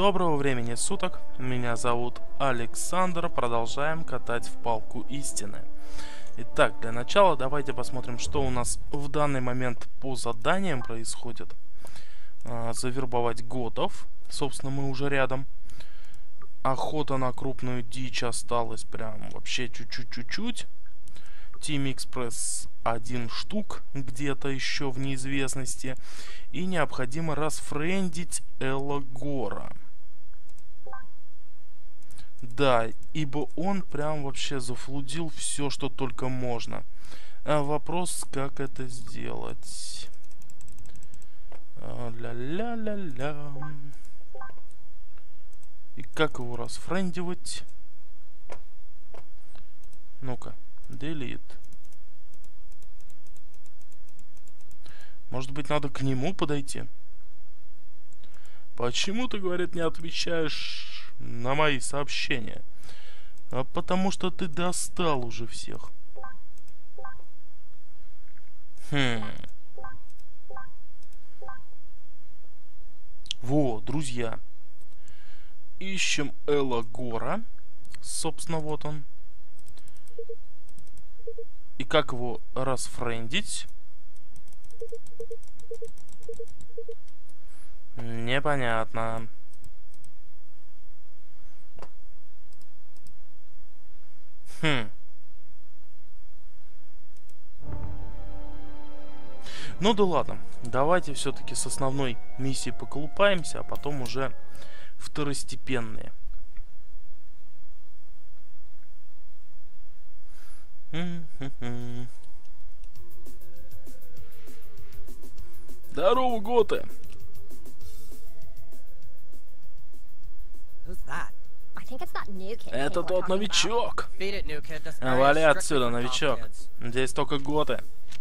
Доброго времени суток, меня зовут Александр, продолжаем катать в палку истины. Итак, для начала давайте посмотрим, что у нас в данный момент по заданиям происходит. Завербовать готов, собственно, мы уже рядом. Охота на крупную дичь осталась прям вообще чуть-чуть. Team Express 1 штук где-то еще в неизвестности. И необходимо расфрендить Элла Гора. Да, ибо он прям вообще зафлудил все, что только можно. Вопрос, как это сделать. Ля-ля-ля-ля. И как его расфрендивать? Ну-ка, delete. Может быть, надо к нему подойти? Почему ты, говорит, не отвечаешь на мои сообщения? А потому что ты достал уже всех. Во, друзья. Ищем Элла Гора. Собственно, вот он. И как его расфрендить? Непонятно. Ну да ладно. Давайте все-таки с основной миссией поколупаемся, а потом уже второстепенные. Здорово, готы! Это тот новичок. Вали отсюда, новичок. Здесь только готы.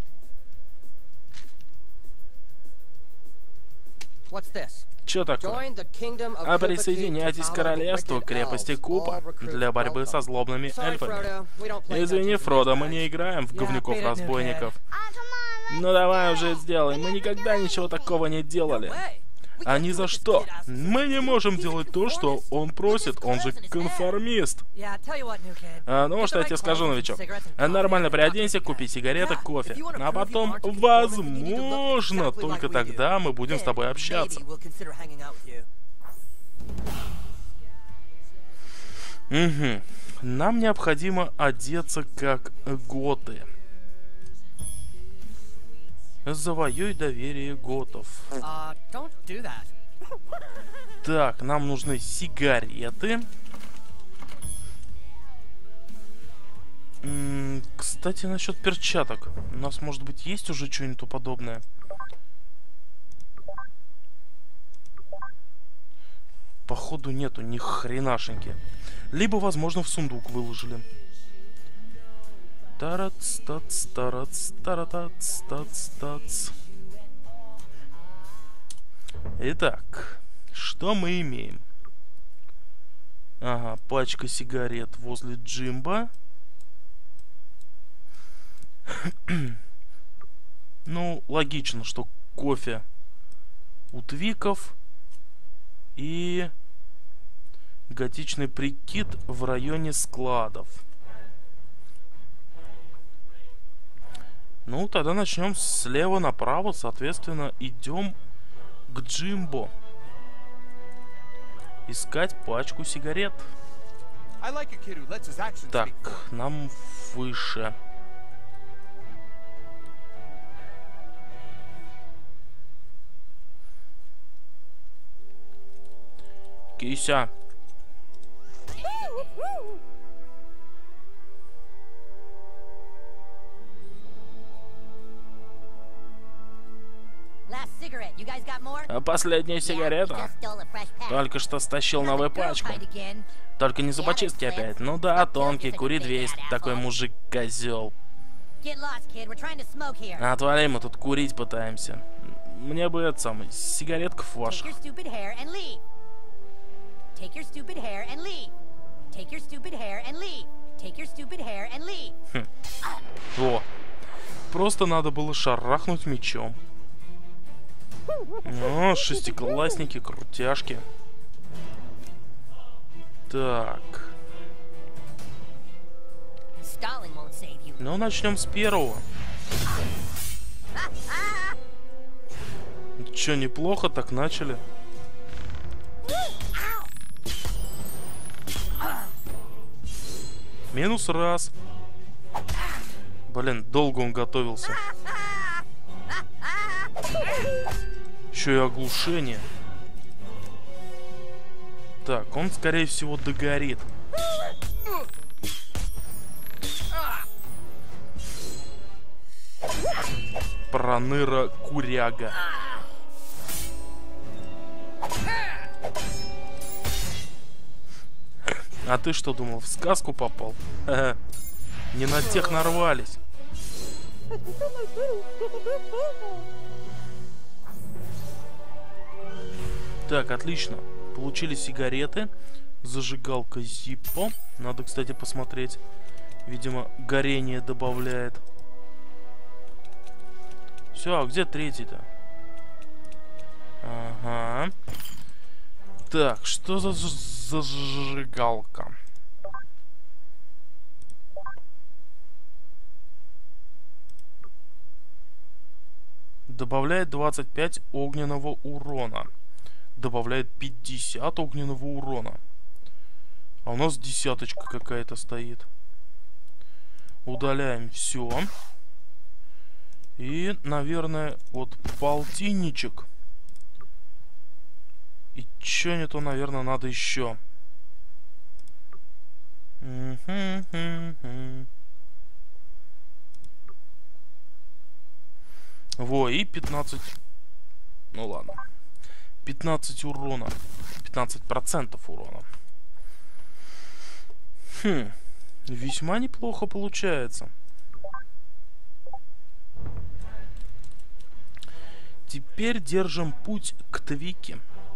Чё такое? Присоединяйтесь к королевству крепости Купа для борьбы со злобными эльфами. Извини, Фродо, мы не играем в говнюков-разбойников. Ну давай уже сделай, мы никогда ничего такого не делали. А ни за что. Мы не можем делать то, что он просит, он же конформист. Ну, что я тебе скажу, новичок. Нормально приоденься, купи сигареток, кофе. А потом, возможно, только тогда мы будем с тобой общаться. Угу. Нам необходимо одеться как готы. Завоюй доверие готов. Так, нам нужны сигареты. Кстати, насчет перчаток. У нас, может быть, есть уже что-нибудь подобное? Походу нету ни хренашеньки. Либо, возможно, в сундук выложили. Тарац, тац, тарац, таратац, тац, тац. Итак, что мы имеем? Ага, пачка сигарет возле Джимба. Ну, логично, что кофе у Твиков и готичный прикид в районе складов. Ну, тогда начнем слева направо, соответственно, идем к Джимбо. Искать пачку сигарет. Так, нам выше. Кися. Последняя сигарета. Только что стащил новую пачку. Только не зубочистки опять. Ну да, тонкий, кури 200. Такой мужик-козел. Отвали, мы тут курить пытаемся. Мне бы это самое, сигаретков ваших. О, просто надо было шарахнуть мечом. О, шестиклассники, крутяшки. Так. Ну, начнем с первого. Чё, неплохо так начали. Минус раз. Блин, долго он готовился. Еще и оглушение. Так, он, скорее всего, догорит. Проныра-куряга. А ты что думал, в сказку попал? Не на тех нарвались. Так, отлично. Получили сигареты. Зажигалка Zippo. Надо, кстати, посмотреть. Видимо, горение добавляет. Все, а где третий-то? Ага. Так, что за зажигалка? Добавляет 25 огненного урона. Добавляет 50 огненного урона. А у нас десяточка какая-то стоит. Удаляем все. И, наверное, вот полтинничек. И чё не то, наверное, надо еще. Во, и 15. Ну ладно. 15 урона. 15% урона. Весьма неплохо получается. Теперь держим путь к Твике.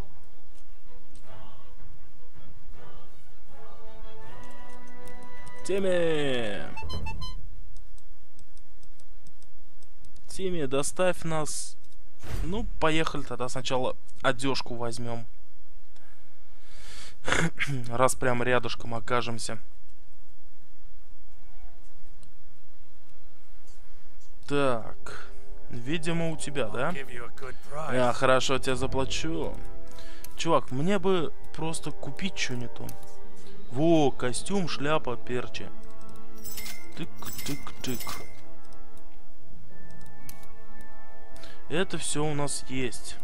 Тимми, доставь нас. Ну, поехали тогда сначала одежку возьмем. Раз прям рядышком окажемся. Так. Видимо, у тебя, да? Я хорошо тебе заплачу. Чувак, мне бы просто купить что-нибудь. Во, костюм, шляпа, перчи. Тык-тык-тык. Это все у нас есть.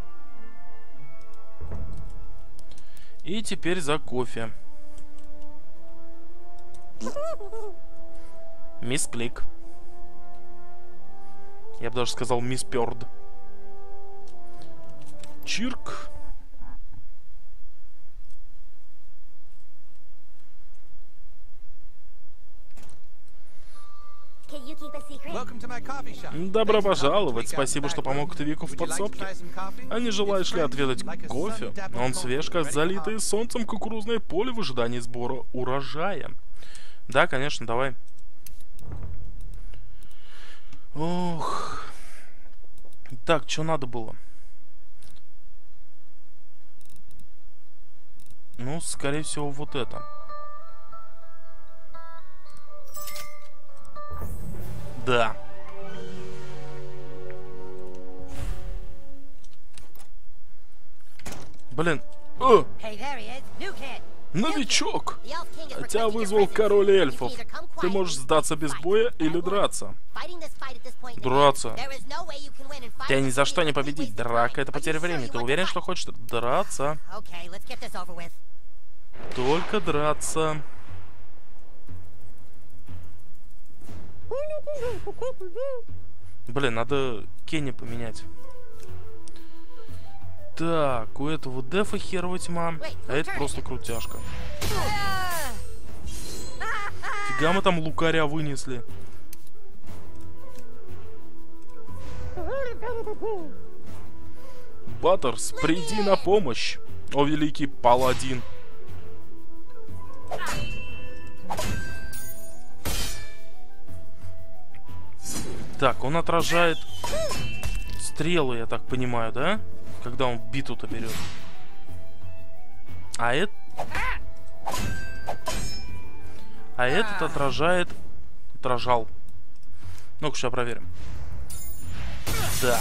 И теперь за кофе. Мисс Клик. Я бы даже сказал мисс Пёрд. Чирк. Добро пожаловать. Спасибо, что помог Твику в подсобке. А не желаешь ли отведать кофе? Он свеж, как залитое солнцем кукурузное поле в ожидании сбора урожая. Да, конечно, давай. Ох. Так, что надо было? Ну, скорее всего, вот это. Да. Блин. Новичок! Тебя вызвал король эльфов. Ты можешь сдаться без боя или драться. Драться. Тебя ни за что не победить. Драка — это потеря времени. Ты уверен, что хочешь драться? Только драться. Блин, надо Кенни поменять. Так, у этого дефа херова тьма, а это просто крутяшка. Фига мы там лукаря вынесли. Баттерс, приди на помощь, о великий паладин. Так, он отражает стрелы, я так понимаю, да? Когда он биту-то берет. А это... А этот отражает... Отражал. Ну-ка, сейчас проверим. Да.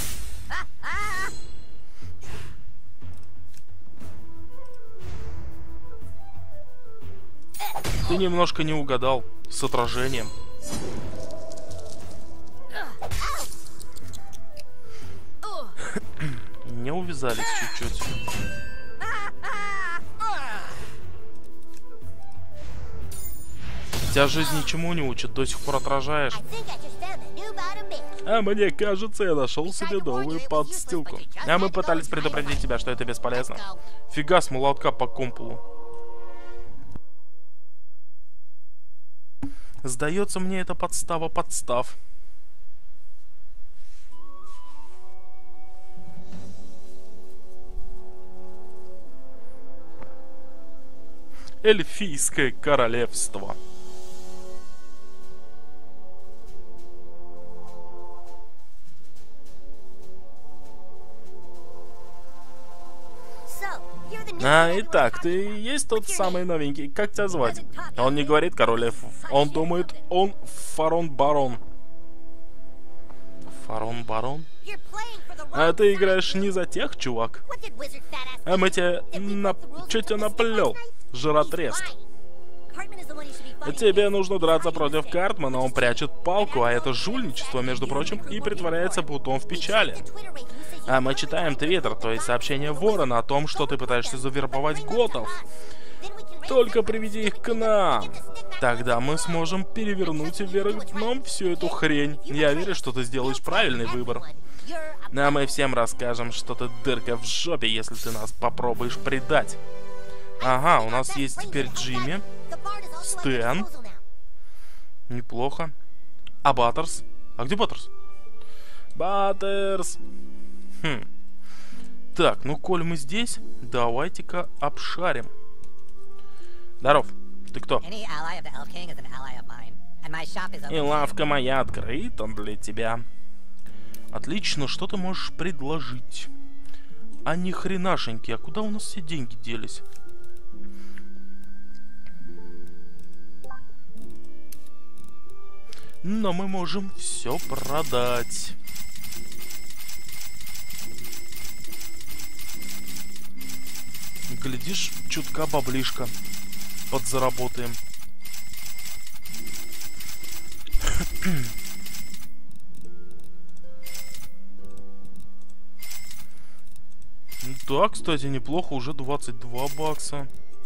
Ты немножко не угадал с отражением. Не увязались чуть-чуть. Тебя жизнь ничему не учит, до сих пор отражаешь. А мне кажется, я нашел себе новую подстилку. А мы пытались предупредить тебя, что это бесполезно. Фига с молотка по компулу. Сдается мне, это подстава подстав. Эльфийское королевство. Итак, ты есть тот самый новенький. Как тебя звать? Он не говорит король эльфов. Он думает, он Фарон Барон. Фарон Барон? А ты играешь не за тех, чувак. А мы тебе... Чё тебя наплел? Жиротреск. Тебе нужно драться против Картмана, он прячет палку, а это жульничество, между прочим, и притворяется бутон в печали. А мы читаем твиттер, то есть сообщение Ворона о том, что ты пытаешься завербовать готов. Только приведи их к нам. Тогда мы сможем перевернуть вверх дном всю эту хрень. Я верю, что ты сделаешь правильный выбор. А мы всем расскажем, что ты дырка в жопе, если ты нас попробуешь предать. Ага, у нас есть теперь Джимми, Стэн. Неплохо. А Баттерс? А где Баттерс? Баттерс. Так, ну коль мы здесь, давайте-ка обшарим. Здоров. Ты кто? И лавка моя открыта для тебя. Отлично, что ты можешь предложить? А ни хренашеньки, а куда у нас все деньги делись? Но мы можем все продать. Глядишь, чутка баблишка подзаработаем. Да, кстати, неплохо, уже 22 бакса.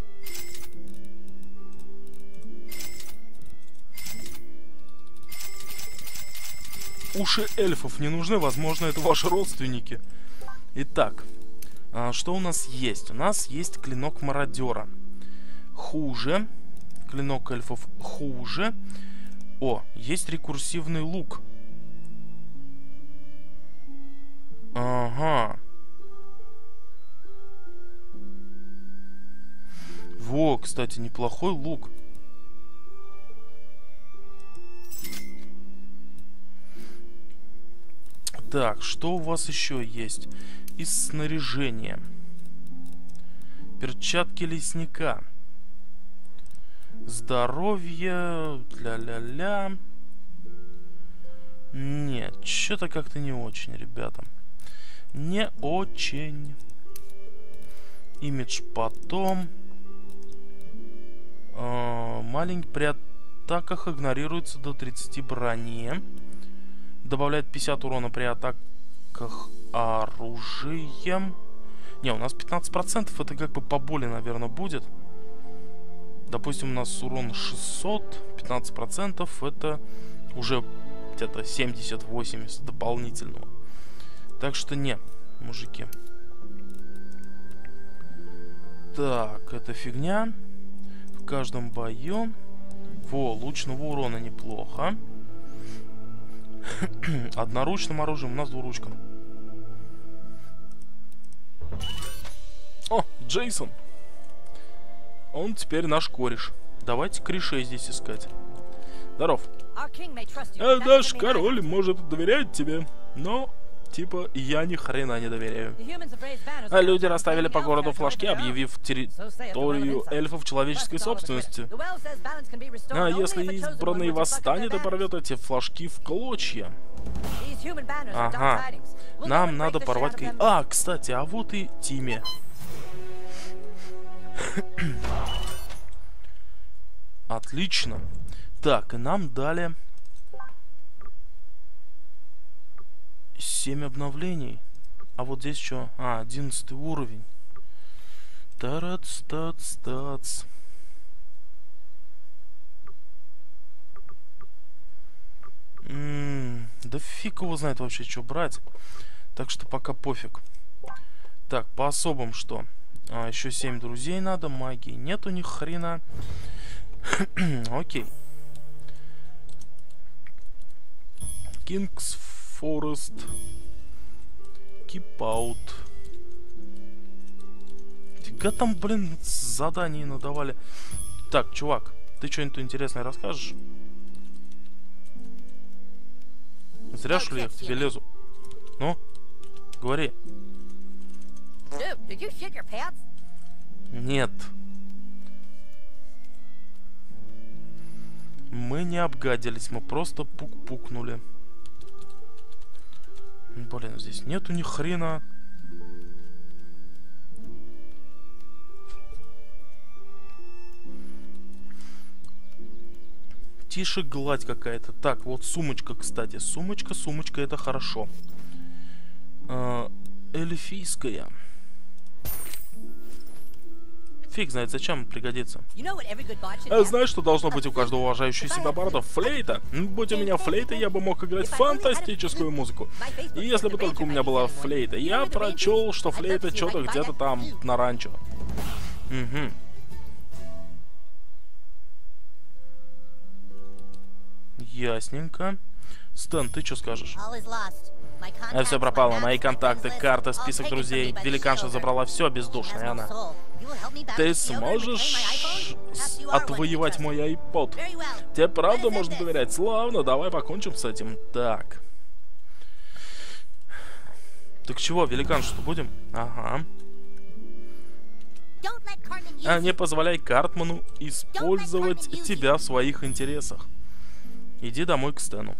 Уши эльфов не нужны, возможно, это ваши родственники. Итак, что у нас есть? У нас есть клинок мародера. Хуже. Клинок эльфов хуже. О, есть рекурсивный лук. Ага. Во, кстати, неплохой лук. Так, что у вас еще есть? Из снаряжения. Перчатки лесника. Здоровье. Ля-ля-ля. Нет, что-то как-то не очень, ребята. Не очень. Имидж потом. Маленький при атаках игнорируется до 30 брони. Добавляет 50 урона при атаках оружием. Не, у нас 15%, это как бы поболее, наверное, будет. Допустим, у нас урон 600, 15% это уже где-то 70-80 дополнительного. Так что не, мужики. Так, это фигня. В каждом бою. Во, лучного урона неплохо. Одноручным оружием, у нас двуручка. О, Джейсон. Он теперь наш кореш. Давайте корешей здесь искать. Здоров. Наш король может доверять тебе, но Типа, я ни хрена не доверяю. А люди расставили по городу флажки, объявив территорию эльфов человеческой собственностью. А если избранный восстанет и порвет эти флажки в клочья? Ага. Нам надо порвать... А, кстати, а вот и Тимми. Отлично. Так, и нам дали 7 обновлений. А вот здесь что? А, 11 уровень. Тарац, тац, тац. Да фиг его знает вообще, что брать. Так что пока пофиг. Так, по особым что? А, еще 7 друзей надо, магии нет у них хрена. Окей. King's Forest. Keep out. Фига там, блин, заданий надавали. Так, чувак, ты что-нибудь интересное расскажешь? Зря, что ли, я к тебе лезу? Ну, говори. Нет. Мы не обгадились, мы просто пук-пукнули. Блин, здесь нету ни хрена. Тише гладь какая-то. Так, вот сумочка, кстати. Сумочка, это хорошо. Эльфийская. Фиг знает, зачем пригодится. Знаешь, что должно быть у каждого уважающего себя барда? Флейта. Будь у меня флейта, я бы мог играть фантастическую музыку. И если бы только у меня была флейта. Я прочел, что флейта что-то где-то там на ранчо. Угу. Ясненько. Стэн, ты что скажешь? Все пропало. Мои контакты, карта, список друзей. Великанша забрала все, бездушная она. Ты сможешь отвоевать мой iPod? Тебе правда можно доверять? Славно, давай покончим с этим. Так. Так чего, великаншу-то будем? Ага. Не позволяй Картману использовать тебя в своих интересах. Иди домой к Стэну.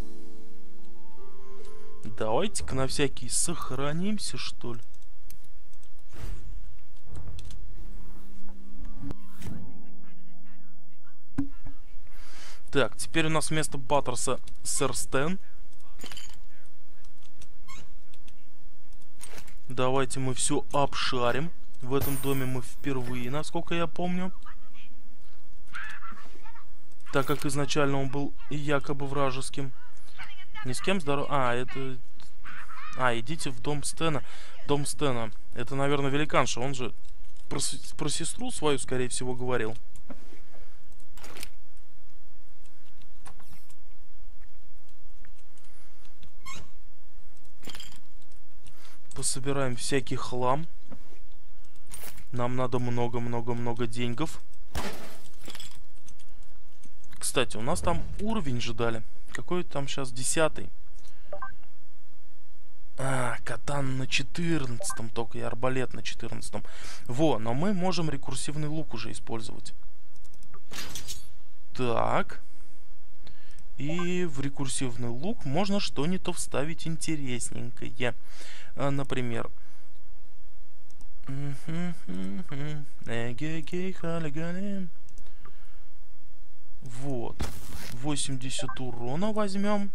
Давайте-ка на всякий сохранимся, что ли. Так, теперь у нас вместо Баттерса сэр Стэн. Давайте мы все обшарим. В этом доме мы впервые, насколько я помню. Так как изначально он был якобы вражеским. Ни с кем здоров... это... идите в дом Стэна. Дом Стэна. Это, наверное, великанша. Он же про сестру свою, скорее всего, говорил. Пособираем всякий хлам. Нам надо много-много-много деньгов. Кстати, у нас там уровень же дали. Какой там сейчас 10-й? Катан на 14-м только и арбалет на 14-м. Во, но мы можем рекурсивный лук уже использовать. Так. И в рекурсивный лук можно что-нибудь вставить интересненькое. Например... Вот. 80 урона возьмем.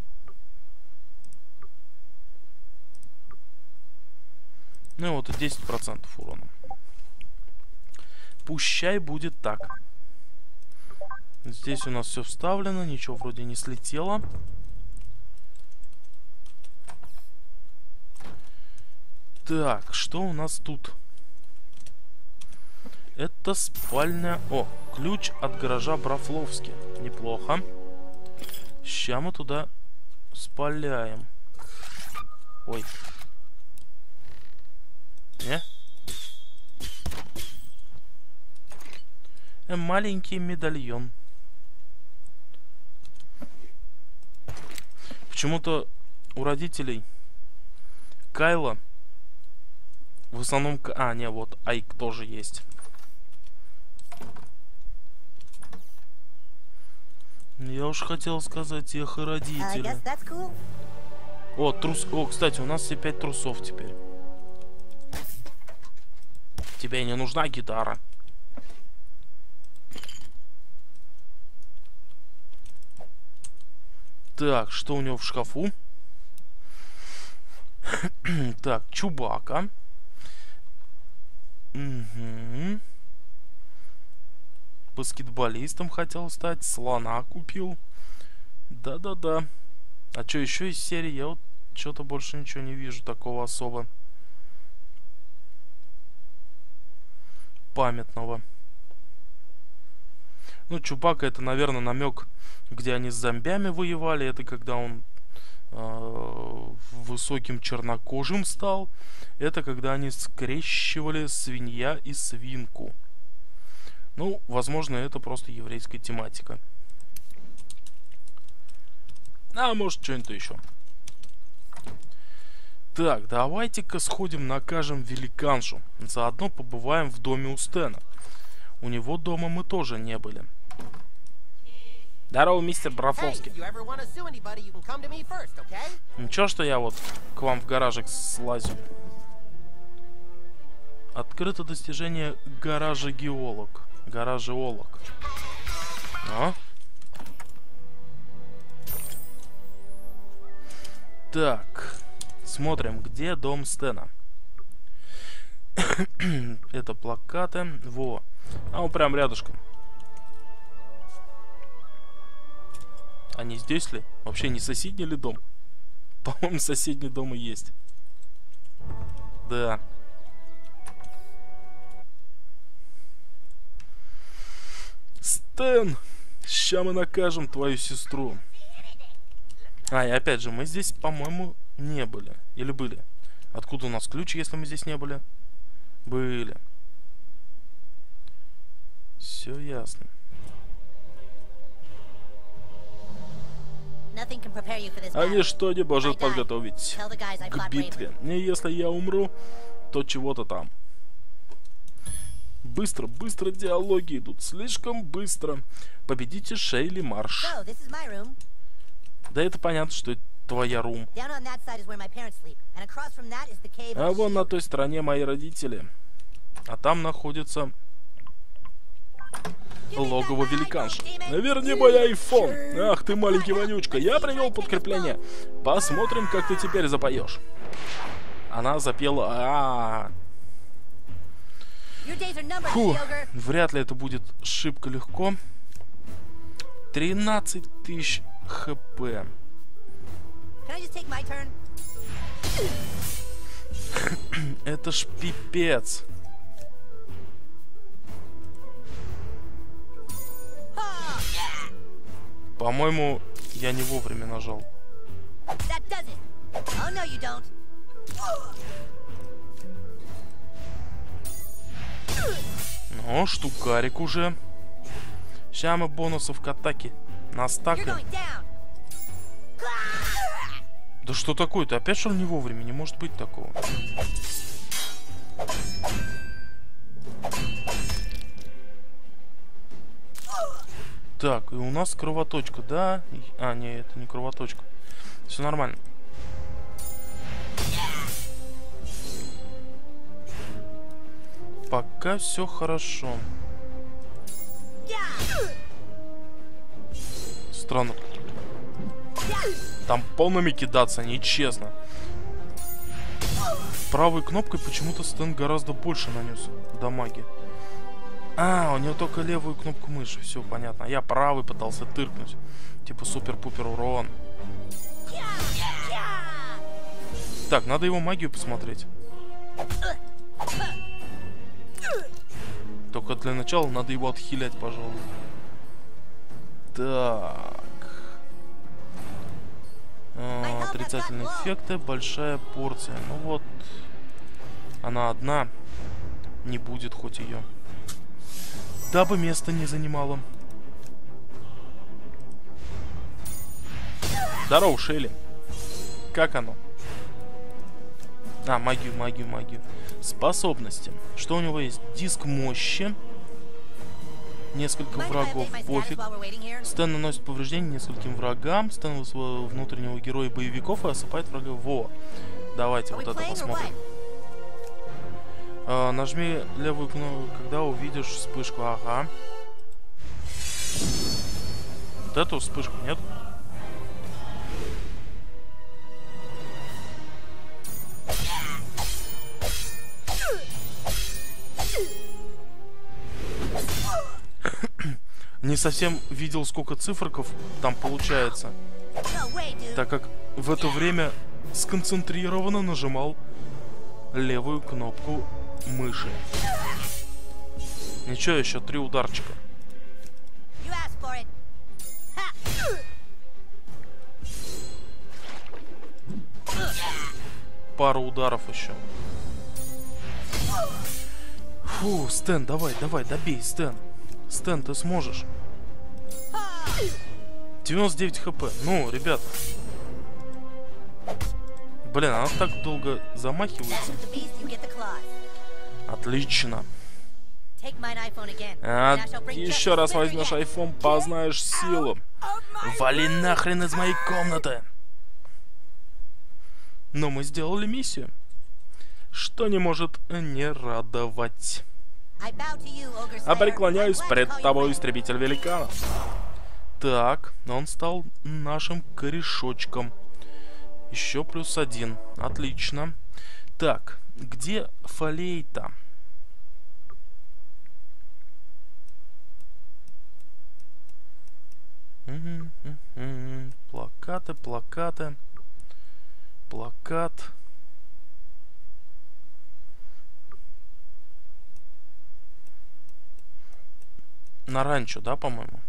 Ну и вот и 10% урона. Пущай будет так. Здесь у нас все вставлено. Ничего вроде не слетело. Так, что у нас тут? Это спальня... О, ключ от гаража Брафловски. Неплохо. Ща мы туда спаляем. Ой. Не? Маленький медальон. Почему-то у родителей Кайла. В основном... А, не, вот Айк тоже есть. Я уж хотел сказать, их родители. О, трус... О, кстати, у нас все 5 трусов теперь. Тебе не нужна гитара. Так, что у него в шкафу? Так, Чубака. Угу. Баскетболистом хотел стать. Слона купил. Да-да-да. А что еще из серии? Я вот что-то больше ничего не вижу такого особо памятного. Ну, Чубака это, наверное, намек, где они с зомбями воевали. Это когда он высоким чернокожим стал. Это когда они скрещивали свинья и свинку. Ну, возможно, это просто еврейская тематика. А может, что-нибудь еще. Так, давайте-ка сходим накажем великаншу. Заодно побываем в доме у Стэна. У него дома мы тоже не были. Здорово, мистер Брафовский. Ничего, что я вот к вам в гаражик слазю. Открыто достижение гаражегеолог. Гаражеолог. А? Так. Смотрим, где дом Стэна. Это плакаты. Во. А он прям рядышком. А не здесь ли? Вообще не соседний ли дом? По-моему, соседний дом и есть. Да. Стэн! Ща мы накажем твою сестру. А, и опять же, мы здесь, по-моему, не были. Или были? Откуда у нас ключ, если мы здесь не были? Были. Все ясно. А ничто не может подготовить к битве. И если я умру, то чего-то там. Быстро, быстро диалоги идут. Слишком быстро. Победите Шейли Марш. Да это понятно, что это твоя рум. А вон на той стороне мои родители. А там находится логово великанши. Верни мой айфон. Ах ты маленький вонючка. Я привел подкрепление. Посмотрим, как ты теперь запоешь. Она запела. Фу, вряд ли это будет шибко легко. 13 тысяч хп. Это ж пипец. По-моему, я не вовремя нажал. Ну, штукарик уже. Сейчас мы бонусов к атаке настакаем. Да что такое-то? Опять что ли не вовремя? Не может быть такого. Так, и у нас кровоточка, да? А, не, это не кровоточка. Все нормально. Пока все хорошо. Странно. Там полными кидаться нечестно. Правой кнопкой почему-то Стэн гораздо больше нанес дамаги. А, у него только левую кнопку мыши. Все понятно. Я правый пытался тыркнуть. Типа супер-пупер урон. Так, надо его магию посмотреть. Только для начала надо его отхилять, пожалуй. Так. Отрицательные эффекты, большая порция. Ну вот. Она одна. Не будет хоть ее. Дабы место не занимало. Здорово, Шейли. Как оно? А, магию. Способности. Что у него есть? Диск мощи. Несколько врагов, пофиг. Стэн наносит повреждения нескольким врагам. Стэн своего внутреннего героя боевиков и осыпает врага. Во! Давайте вот это посмотрим. Нажми левую кнопку, когда увидишь вспышку. Ага. Вот эту вспышку, нет? Не совсем видел, сколько циферков там получается, так как в это время сконцентрированно нажимал левую кнопку мыши. Ничего, еще 3 ударчика. Пару ударов еще. Фу, Стэн, давай, добей, Стэн. Стэн, ты сможешь. 99 хп. Ну, ребята. Блин, она так долго замахивается. Отлично. Еще раз возьмешь айфон, познаешь силу. Вали нахрен из моей комнаты. Но мы сделали миссию, что не может не радовать. А преклоняюсь пред тобой, истребитель великанов. Так, он стал нашим корешочком. Еще +1. Отлично. Так, где флейта? Плакаты. Плакат. На ранчо, да, по-моему?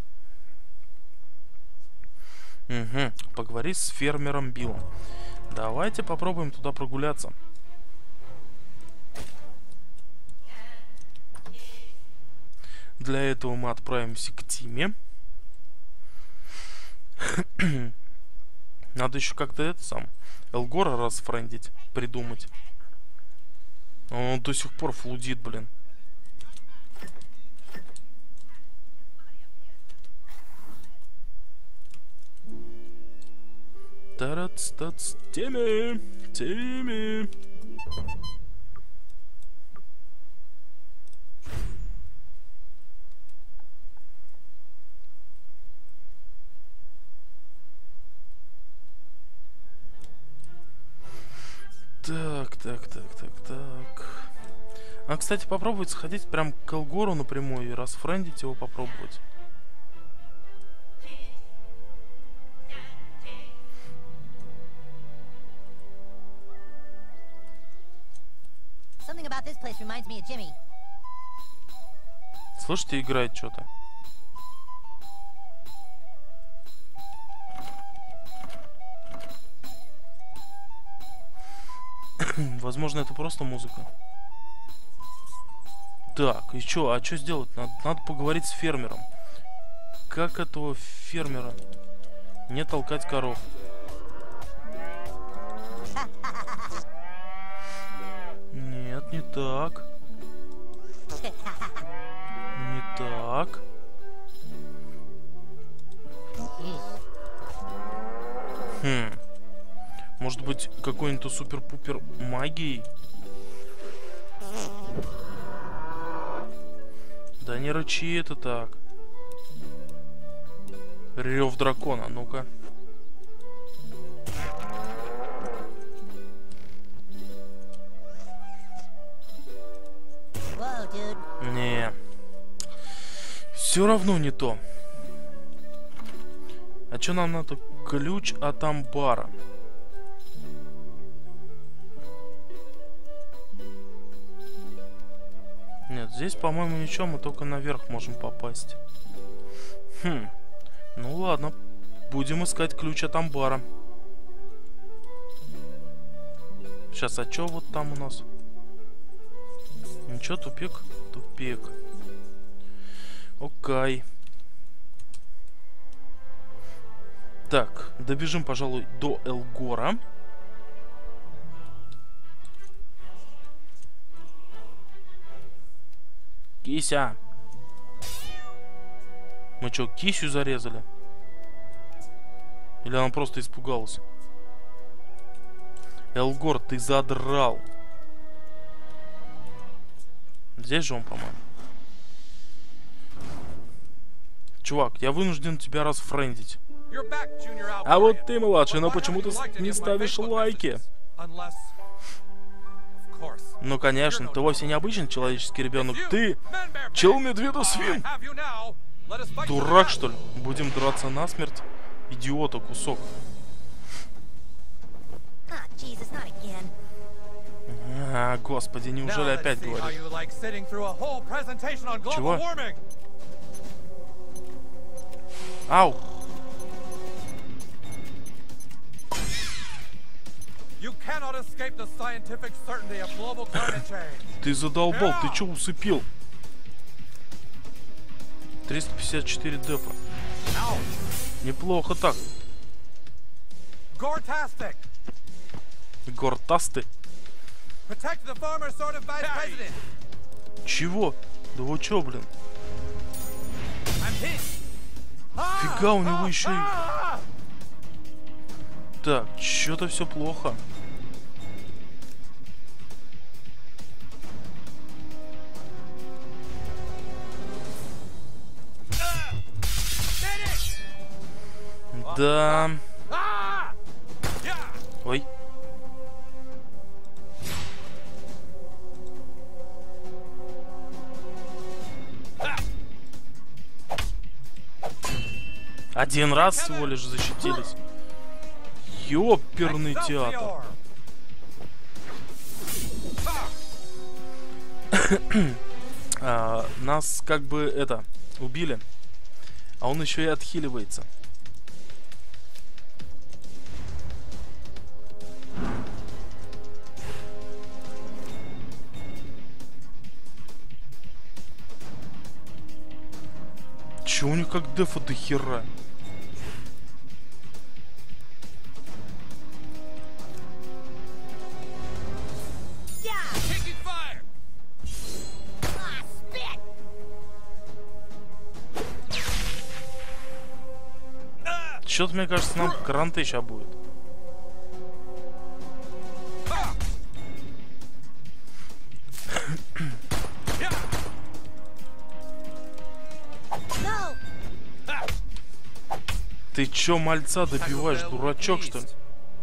Угу. Поговори с фермером Биллом. Давайте попробуем туда прогуляться. Для этого мы отправимся к Тиме. Надо еще как-то это сам Элгора расфрендить, придумать. Он до сих пор флудит, блин. Тарац-тац, Тиме. Так. А, кстати, попробовать сходить прям к Элгору напрямую и расфрендить его, попробовать. Слышите, играет что-то. Возможно, это просто музыка. Так, и чё? А что сделать? Надо поговорить с фермером. Как этого фермера не толкать коров? Нет, не так. Не так. Может быть, какой-нибудь супер-пупер магией? Да не рычи это так. Рев дракона, ну-ка. Не. Все равно не то. А что нам надо? Ключ от амбара. Нет, здесь, по-моему, ничего, мы только наверх можем попасть. Ну ладно, будем искать ключ от амбара. Сейчас, а что вот там у нас? Ничего, тупик? Тупик. Окей. Так, добежим, пожалуй, до Элгора. Кися. Мы что, Кисю зарезали? Или она просто испугалась? Элгор, ты задрал. Здесь же он, по-моему. Чувак, я вынужден тебя расфрендить. А вот ты, младший, но почему ты не ставишь лайки? Ну, конечно, ты вовсе не обычный человеческий ребенок. Ты чел-медведо-свин. Дурак, что ли? Будем драться насмерть? Идиота, кусок. А, господи, неужели опять говорит? Чего? Ау! Ты задолбал, ты чё усыпил? 354 дефа. Неплохо так. Гортасты. Чего? Да вы чё, блин? Фига, у него еще и... Так, что-то все плохо. Да. Ой. Один раз всего лишь защитились. Ёперный театр. Нас как бы это убили, а он еще и отхиливается. Че у них как дефа до хера? Чё-то, мне кажется, нам кранты сейчас будет. Ты чё мальца добиваешь, дурачок, что ли?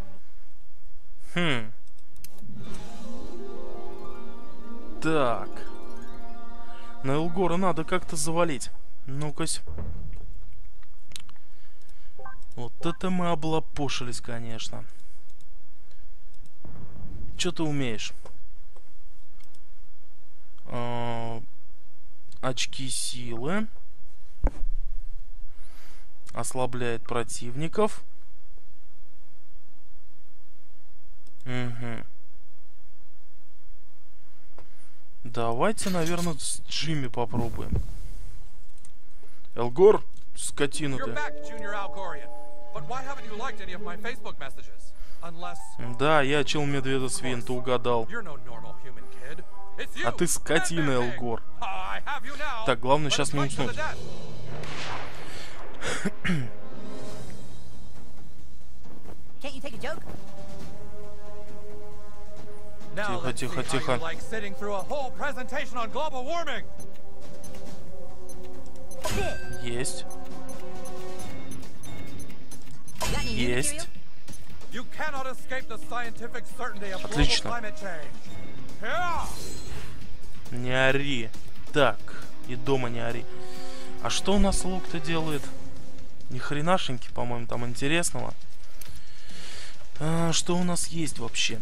Так. На Элгора надо как-то завалить. Ну-кась. Вот это мы облапошились, конечно. Чё ты умеешь? Очки силы. Ослабляет противников. Угу. Давайте, наверное, с Джимми попробуем. Элгор, скотина ты. Да, я чел-медведо-свин, ты угадал. А ты скотина, Элгор. Так, главное сейчас не уснуть. Тихо, тихо, тихо. Есть. Есть. Отлично. Не ори. Так, и дома не ори. А что у нас лук-то делает? Ни хренашеньки, по-моему, там интересного. Что у нас есть вообще?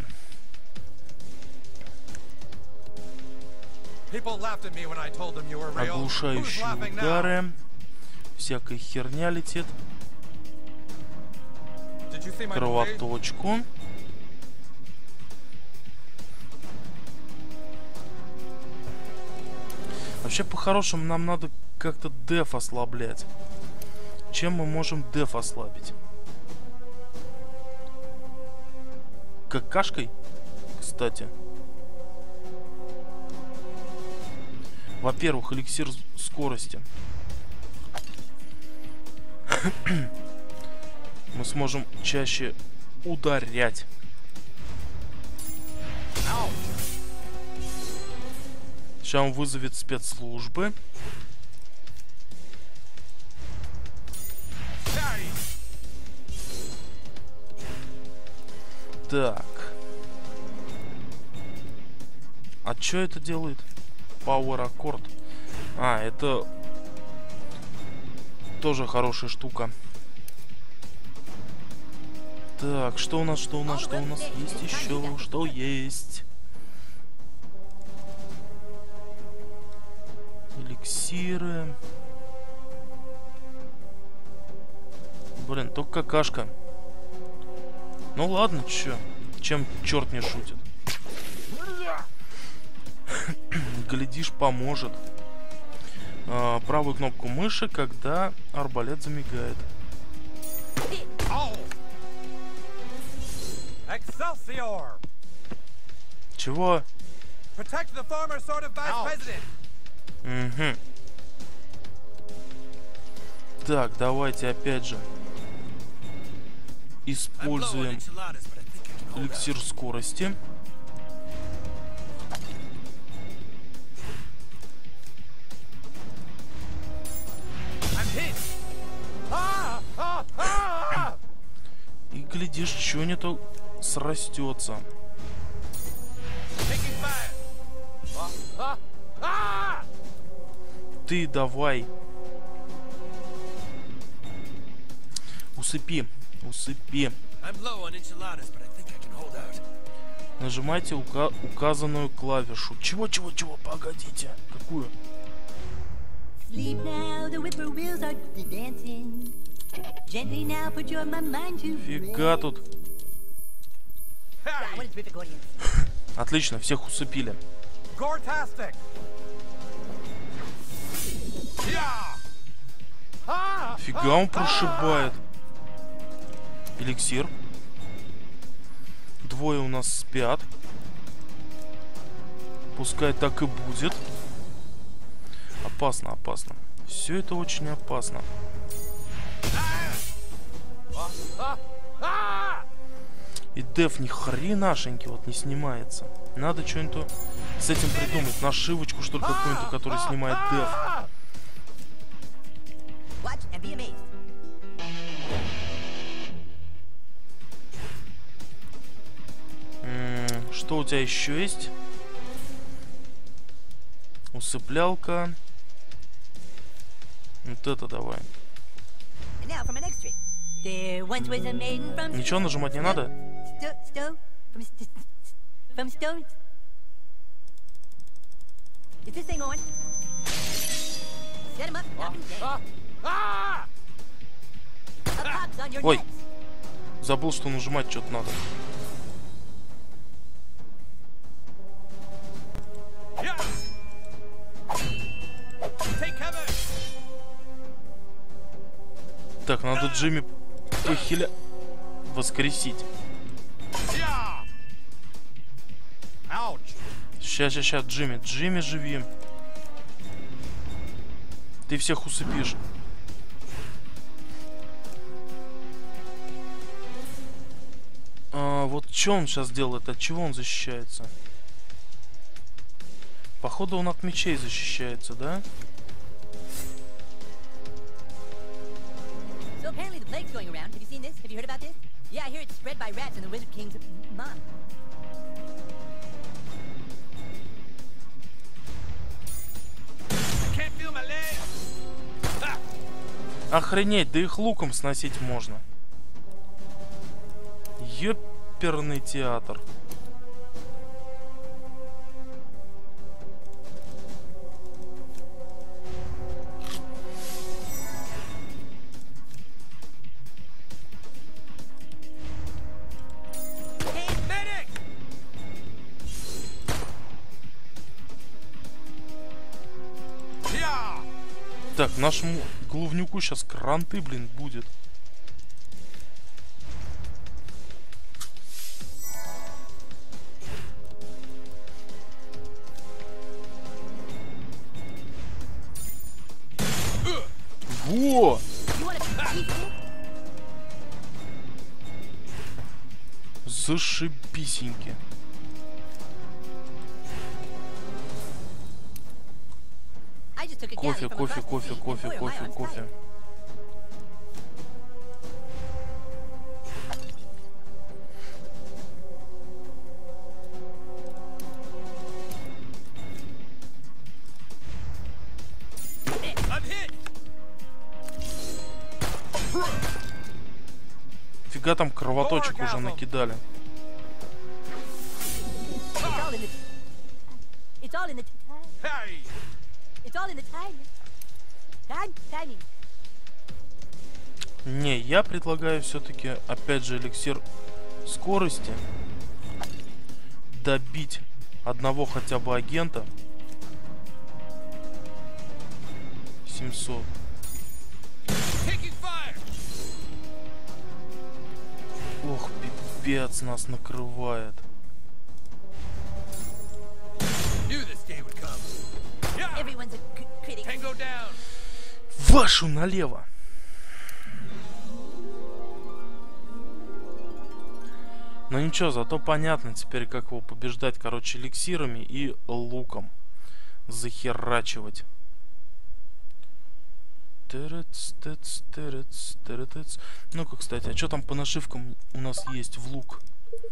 Оглушающие удары. Всякая херня летит. Кровоточку. Вообще, по-хорошему, нам надо как-то деф ослаблять. Чем мы можем деф ослабить? Какашкой, кстати. Во-первых, эликсир скорости. Мы сможем чаще ударять. Сейчас он вызовет спецслужбы. Так. А что это делает? Power аккорд. А, это тоже хорошая штука. Так, что у нас есть еще? Что есть? Эликсиры. Блин, только какашка. Ну ладно, чё? Чем черт не шутит? Глядишь, поможет. Правую кнопку мыши, когда арбалет замигает. Чего? Угу. Так, давайте опять же используем эликсир скорости. И глядишь, что не то срастется. Ты давай. Усыпи. Усыпи. Нажимайте указанную клавишу. Чего? Погодите. Какую? Фига тут. Отлично, всех усыпили. Фига он прошибает. Эликсир. Двое у нас спят. Пускай так и будет. Опасно, опасно. Все это очень опасно. И деф ни хренашеньки вот не снимается. Надо что-нибудь с этим придумать. Нашивочку, что ли, какую-нибудь, которая снимает деф. Что у тебя еще есть? Усыплялка. Вот это давай. Ничего нажимать не надо? Ой, забыл, что нажимать что-то надо. Так, надо Джимми похиля воскресить. Сейчас, Джимми, живи. Ты всех усыпишь. Вот что он сейчас делает? От чего он защищается? Походу он от мечей защищается, да? Охренеть, да их луком сносить можно. Ёперный театр. Так, нашему главнюку сейчас кранты, блин, будет. Во! Зашибисеньки. Кофе, кофе, кофе, кофе, кофе, кофе. Фига там кровоточек уже накидали. Не, я предлагаю все-таки, опять же, эликсир скорости. Добить одного хотя бы агента. 700. Ох, пипец, нас накрывает. Вашу налево. Но ничего, зато понятно теперь, как его побеждать, короче, эликсирами и луком. Захерачивать. Ну-ка, кстати, а что там по нашивкам у нас есть в лук?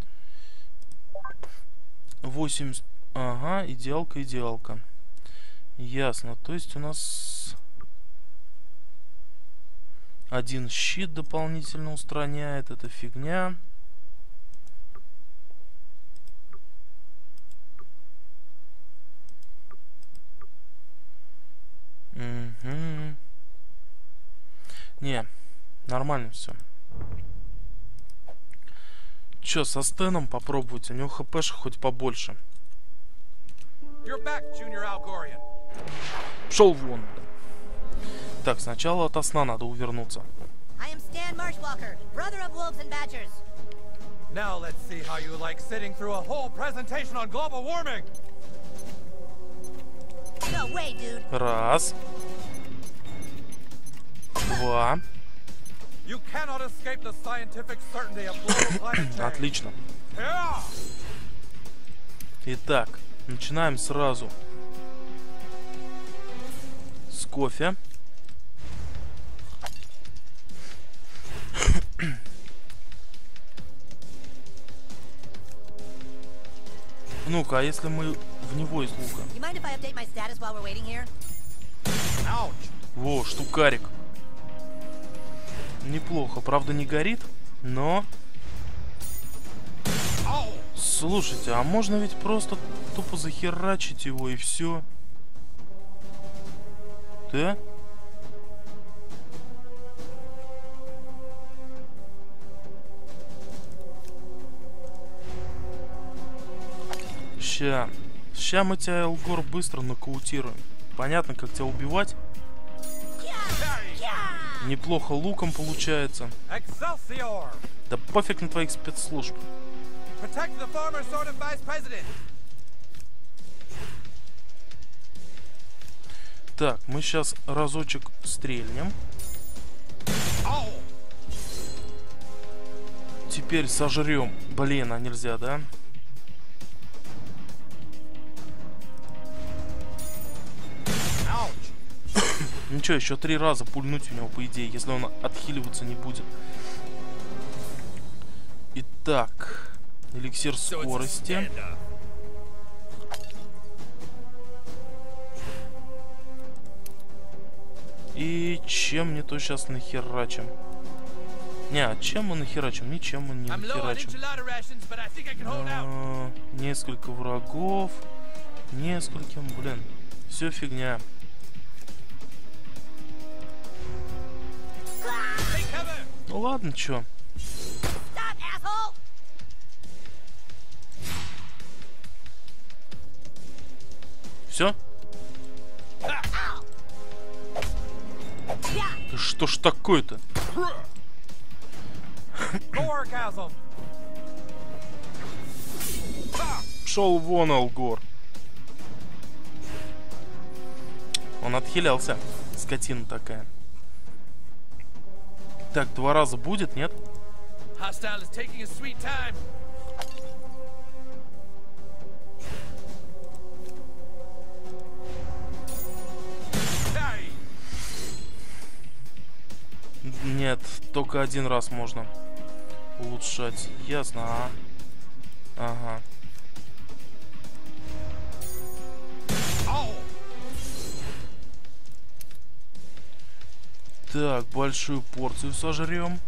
80. Ага, идеалка, идеалка. Ясно. То есть у нас один щит дополнительно устраняет. Это фигня. Угу. Не, нормально все. Чё, со Стэном попробовать? У него хпш хоть побольше. Шел вон. Так, сначала от сна надо увернуться. Раз. Два. Отлично. Итак, начинаем сразу с кофе. Ну-ка, а если мы в него из лука? Во, штукарик. Неплохо. Правда, не горит, но... Слушайте, а можно ведь просто тупо захерачить его и все? Да? Ща мы тебя, Элгор, быстро нокаутируем. Понятно, как тебя убивать? Неплохо луком получается. Да пофиг на твоих спецслужб. Так, мы сейчас разочек стрельнем. Теперь сожрем. Блин, а нельзя, да? Ничего, еще 3 раза пульнуть у него, по идее, если он отхиливаться не будет. Итак, эликсир скорости. И чем мне то сейчас нахерачим? Не, а чем мы нахерачим? Ничем мы не нахерачим. Несколько врагов. Нескольким, блин. Все фигня. Ну ладно, чё. Все? Да что ж такое-то? Шел вон, Элгор. Он отхилялся. Скотина такая. Так, 2 раза будет, нет? Нет, только 1 раз можно улучшать. Ясно, а? Ага. Так, большую порцию сожрем.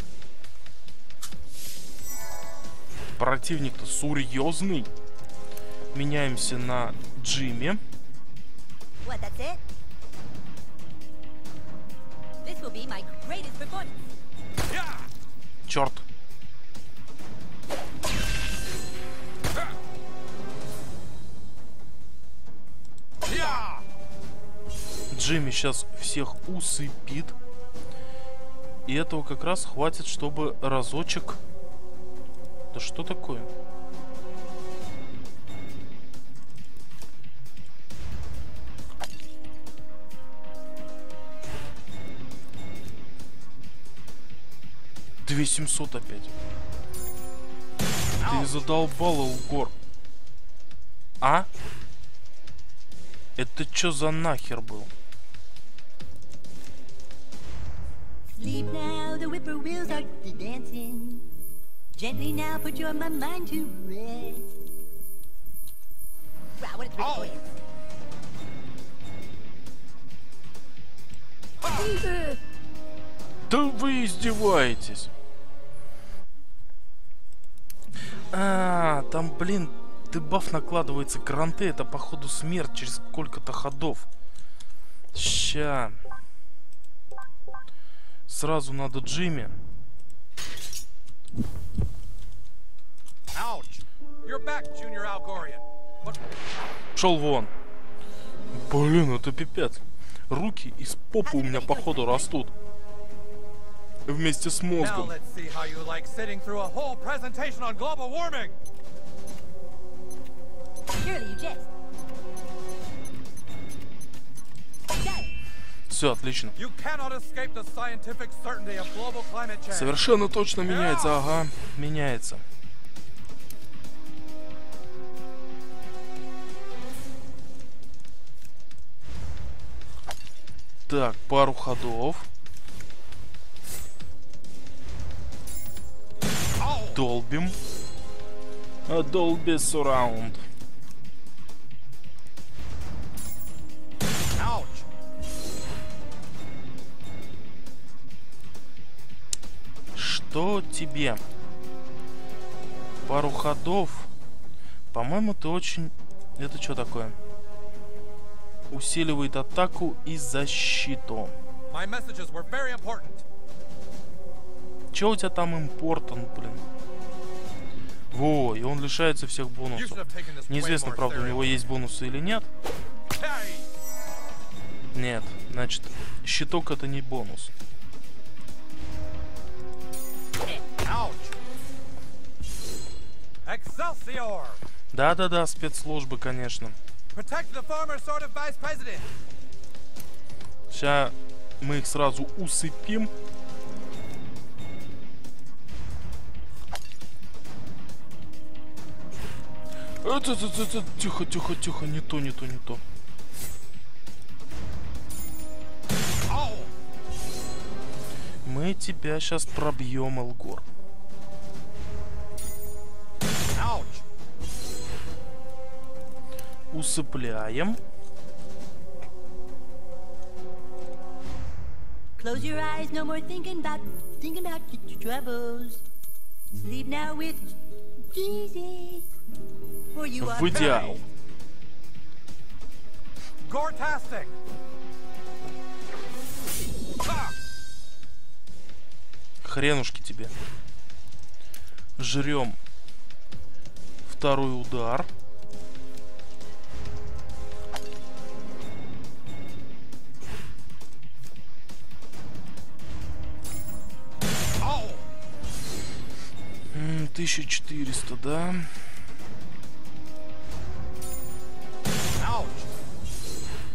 Противник-то серьезный. Меняемся на Джимми. Черт. Джимми сейчас всех усыпит. И этого как раз хватит, чтобы разочек... Да что такое? $2700 опять. Ты задолбал, Элгор. А? Это чё за нахер был? Sleep now, the whippoorwills are dancing. Gently now, put your mind to rest. Wow, what a treat. Да вы издеваетесь. Там, блин, дебаф накладывается гранты. Это, походу, смерть через сколько-то ходов. Ща. Сразу надо Джимми. Пшел вон. Блин, это пипец. Руки из попы у меня, походу, растут. Вместе с мозгом. Все, отлично. Совершенно точно меняется, ага, меняется. Так, пару ходов. Долбим. Долби Surround. Что тебе? Пару ходов. По-моему, ты очень... Это что такое? Усиливает атаку и защиту. Че у тебя там импортант, блин? Во, и он лишается всех бонусов. Неизвестно, правда, у него есть бонусы или нет. Нет, значит, щиток это не бонус. Да-да-да, спецслужбы, конечно. Сейчас мы их сразу усыпим. Тихо, тихо, тихо, не то, не то, не то. Мы тебя сейчас пробьем, Элгор. Усыпляем. Close your eyes, no more thinking about your troubles. Sleep now with Jesus. В идеал. Gortastic. Хренушки тебе. Жрем второй удар. Oh. 1400, да?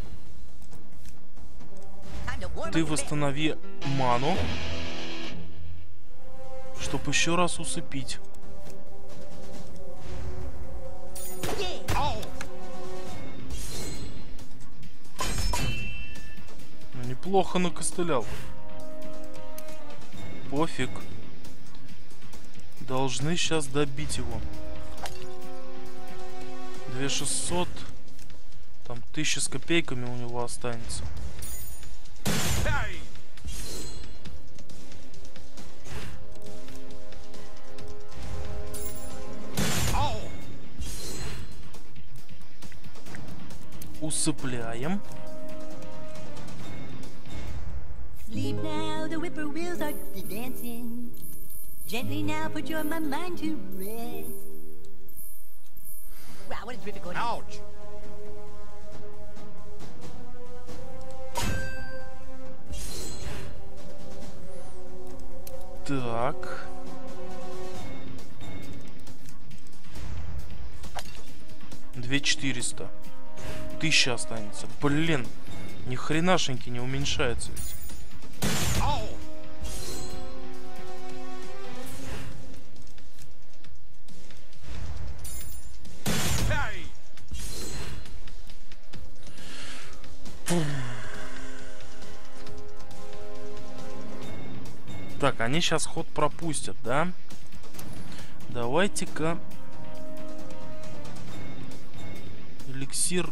Ты восстанови ману. чтобы еще раз усыпить. Ну, неплохо накостылял. Пофиг. Должны сейчас добить его. 2600. Там 1000 с копейками у него останется. Усыпляем. Sleep now, the whippoorwills are dancing. Gently now, put your mind to rest. Wow, what a terrific audience. Ouch! Так. Две 400. 1000 останется. Блин, ни хренашеньки не уменьшается ведь. Так, они сейчас ход пропустят, да? Давайте-ка эликсир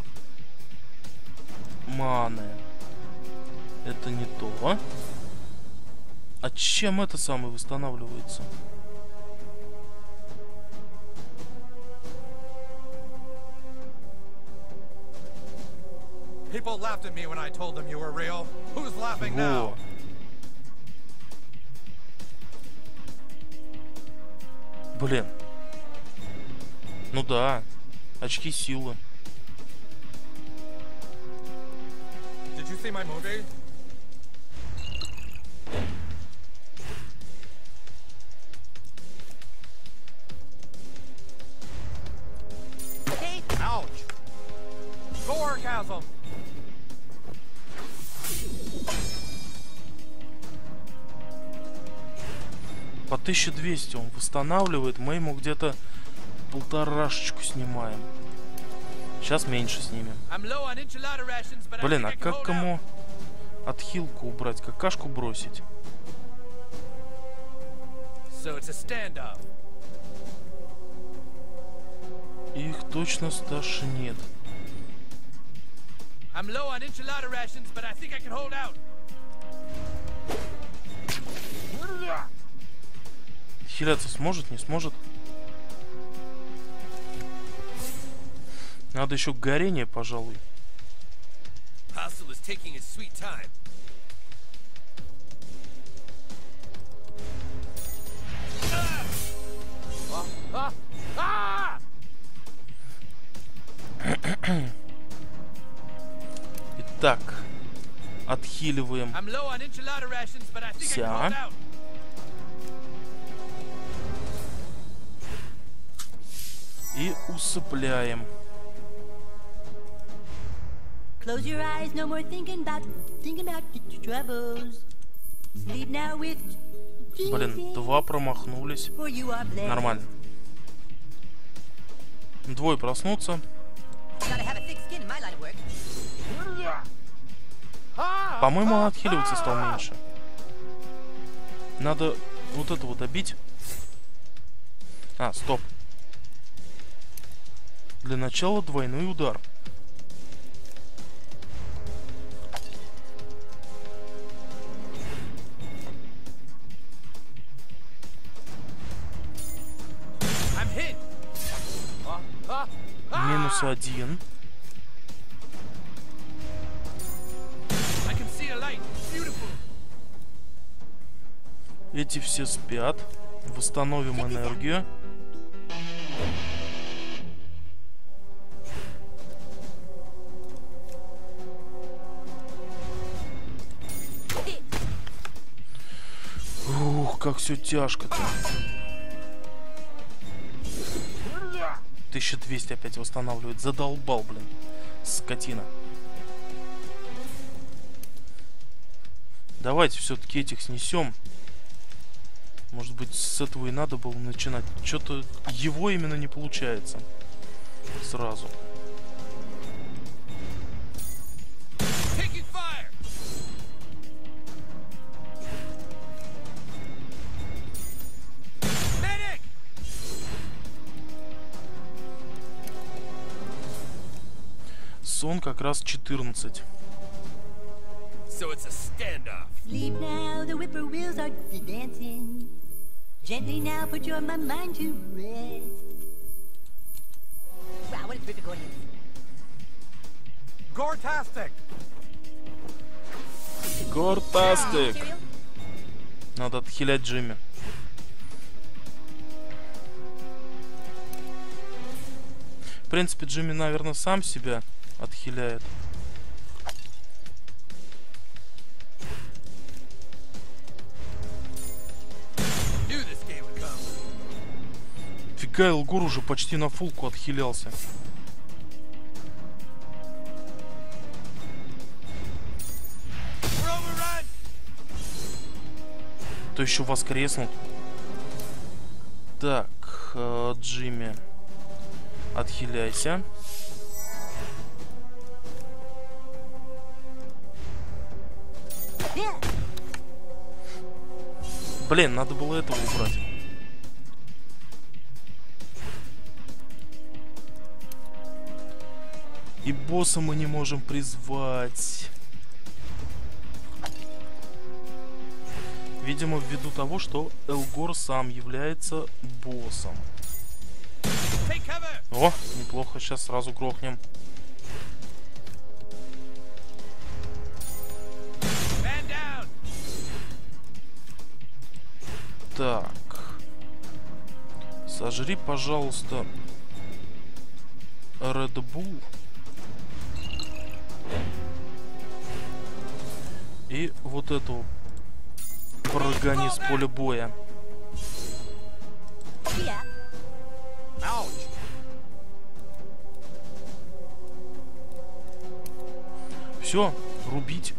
маны. Это не то. А чем это самое восстанавливается? People laughed at me when I told them you were real. Who's laughing now? Блин. Ну да. Очки силы. Did you see my movie? Ouch! Gorgasm! По 1200 он восстанавливает. Мы ему где-то 1,5 снимаем. Сейчас меньше снимем. Блин, а как ему отхилку убрать? Какашку бросить? Их точно стошнит. Хиляться сможет, не сможет? Надо еще горение, пожалуй. Итак, отхиливаем. Вся. И усыпляем. Close your eyes, no more thinking about your troubles. Sleep now with Блин, 2 промахнулись. Нормально. Двое проснутся. По-моему, он отхиливаться стал меньше. Надо вот это вот добить. А, стоп. Для начала двойной удар. -1. Эти все спят. Восстановим энергию. Ух, как все тяжко-то. 1200 опять восстанавливает. Задолбал, блин. Скотина. Давайте все-таки этих снесем. Может быть, с этого и надо было начинать. Что-то его именно не получается. Сразу. Сон как раз 14. So it's a standoff. Sleep now, the whippoorwills are dancing. Gently now, put your mind to rest. Wow, what a terrific audience. Gortastic. Гортастик. Надо отхилять Джимми. В принципе, Джимми, наверное, сам себя отхиляет. Фига, Элгор уже почти на фулку отхилялся. То еще воскреснул. Так, Джимми, отхиляйся. Блин, надо было этого убрать. И босса мы не можем призвать. Видимо, ввиду того, что Элгор сам является боссом. О, неплохо, сейчас сразу грохнем. Так. Сожри, пожалуйста, Red Bull. И вот эту прогони с поля боя. Все, рубить.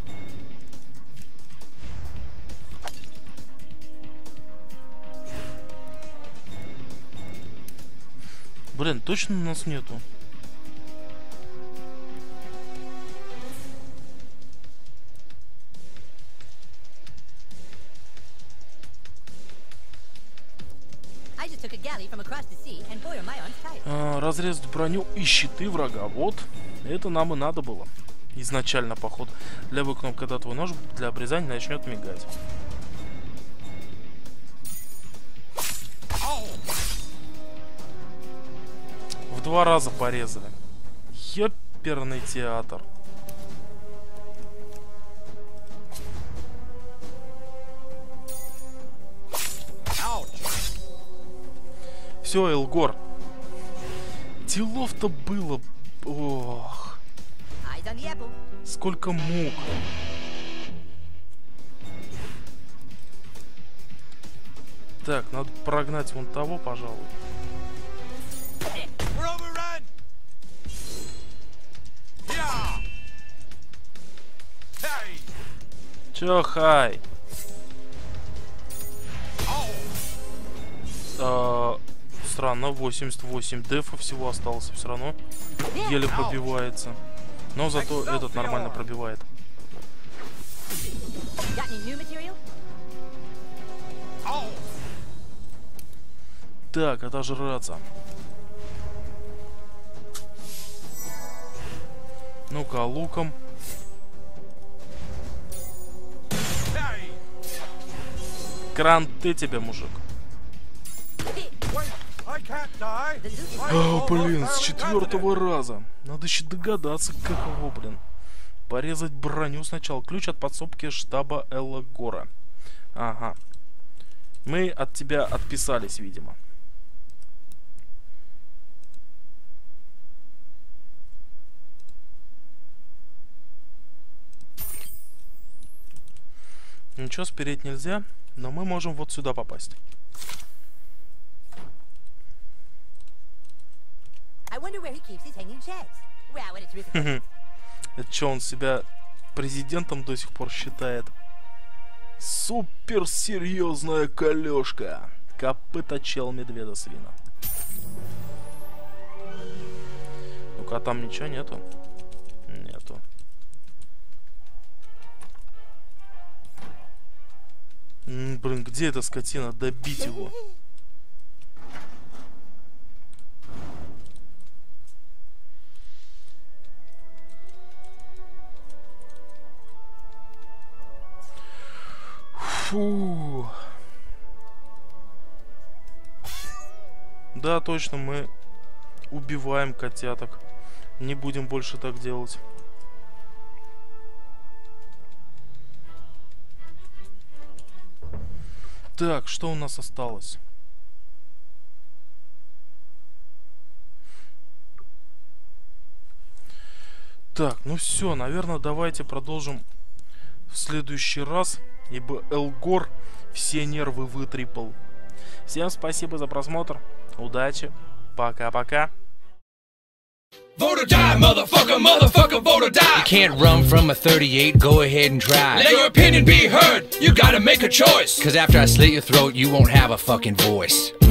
Блин, точно у нас нету? Разрезать броню и щиты врага. Вот, это нам и надо было. Изначально, походу. Левую кнопку, когда твой нож для обрезания начнет мигать. В 2 раза порезали. Ёперный театр. Все, Элгор. Делов-то было. Ох. Сколько мук. Так, надо прогнать вон того, пожалуй. Чё, хай? Странно, 88 дефа всего осталось, все равно еле пробивается. Но зато этот нормально пробивает. Так, отожраться. Ну-ка, луком. Кранты тебе, мужик. О, блин, с 4-го раза. Надо еще догадаться, каково, блин. Порезать броню сначала. Ключ от подсобки штаба Элгора. Ага. Мы от тебя отписались, видимо. Ничего, спереть нельзя, но мы можем вот сюда попасть. Это что, он себя президентом до сих пор считает? Суперсерьезная колешка. Копыта чел медведа свина. Ну-ка, там ничего нету? Нету. Блин, где эта скотина? Добить его. Фу. Да, точно, мы убиваем котяток. Не будем больше так делать. Так, что у нас осталось? Так, ну все, наверное, давайте продолжим в следующий раз, ибо Элгор все нервы вытрепал. Всем спасибо за просмотр, удачи, пока-пока. Vote or die, motherfucker, motherfucker, vote or die. You can't run from a 38, go ahead and try. Let your opinion be heard, you gotta make a choice. Cause after I slit your throat, you won't have a fucking voice.